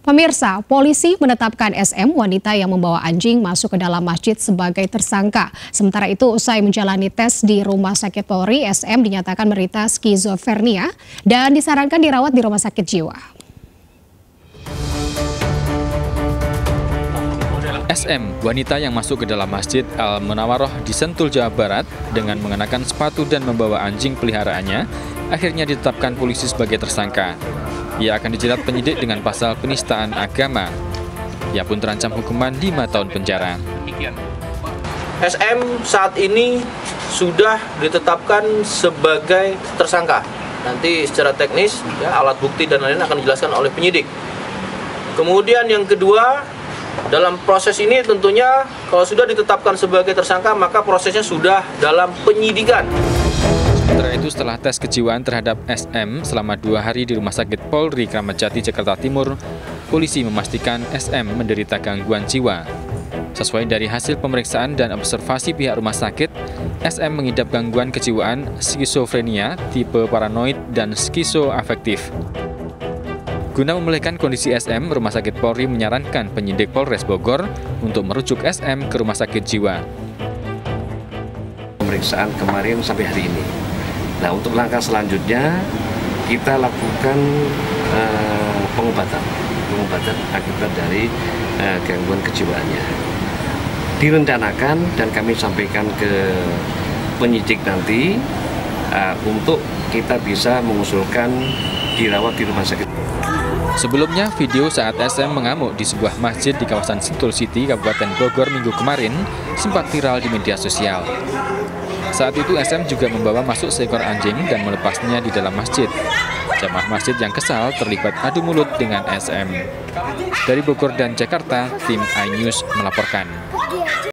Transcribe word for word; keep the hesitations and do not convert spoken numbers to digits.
Pemirsa, polisi menetapkan S M, wanita yang membawa anjing, masuk ke dalam masjid sebagai tersangka. Sementara itu, usai menjalani tes di Rumah Sakit Polri, S M dinyatakan menderita skizofrenia dan disarankan dirawat di rumah sakit jiwa. S M, wanita yang masuk ke dalam Masjid Al-Munawaroh di Sentul, Jawa Barat dengan mengenakan sepatu dan membawa anjing peliharaannya, akhirnya ditetapkan polisi sebagai tersangka. Ia akan dijerat penyidik dengan pasal penistaan agama. Ia pun terancam hukuman lima tahun penjara. S M saat ini sudah ditetapkan sebagai tersangka. Nanti secara teknis, ya, alat bukti dan lain-lain akan dijelaskan oleh penyidik. Kemudian yang kedua, dalam proses ini tentunya kalau sudah ditetapkan sebagai tersangka, maka prosesnya sudah dalam penyidikan. Sementara itu, setelah tes kejiwaan terhadap S M selama dua hari di Rumah Sakit Polri Kramat Jati, Jakarta Timur, polisi memastikan S M menderita gangguan jiwa. Sesuai dari hasil pemeriksaan dan observasi pihak rumah sakit, S M mengidap gangguan kejiwaan skizofrenia, tipe paranoid, dan skizoafektif. Guna memulihkan kondisi S M, Rumah Sakit Polri menyarankan penyidik Polres Bogor untuk merujuk S M ke rumah sakit jiwa. Pemeriksaan kemarin sampai hari ini. Nah, untuk langkah selanjutnya kita lakukan uh, pengobatan, pengobatan akibat dari uh, gangguan kejiwaannya. Direncanakan dan kami sampaikan ke penyidik nanti uh, untuk kita bisa mengusulkan dirawat di rumah sakit. Sebelumnya, video saat S M mengamuk di sebuah masjid di kawasan Sentul City, Kabupaten Bogor minggu kemarin sempat viral di media sosial. Saat itu S M juga membawa masuk seekor anjing dan melepasnya di dalam masjid. Jamaah masjid yang kesal terlibat adu mulut dengan S M. Dari Bogor dan Jakarta, tim iNews melaporkan.